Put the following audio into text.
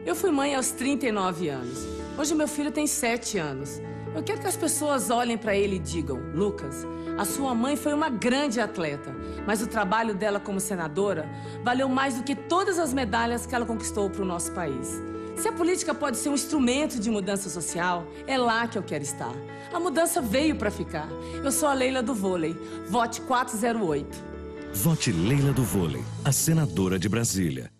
Eu fui mãe aos 39 anos. Hoje meu filho tem 7 anos. Eu quero que as pessoas olhem para ele e digam: Lucas, a sua mãe foi uma grande atleta, mas o trabalho dela como senadora valeu mais do que todas as medalhas que ela conquistou para o nosso país. Se a política pode ser um instrumento de mudança social, é lá que eu quero estar. A mudança veio para ficar. Eu sou a Leila do Vôlei. Vote 408. Vote Leila do Vôlei, a senadora de Brasília.